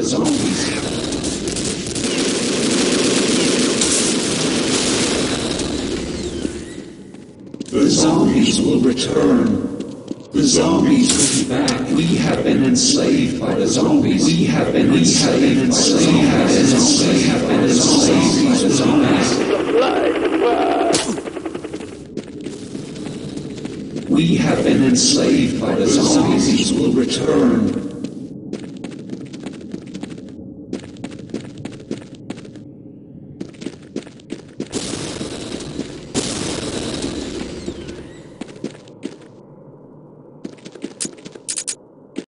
zombies. The zombies will return. The zombies will be back. We have been enslaved by the zombies. We have been enslaved by the zombies. We have been enslaved by the zombies. We have been enslaved by the zombies. Will return.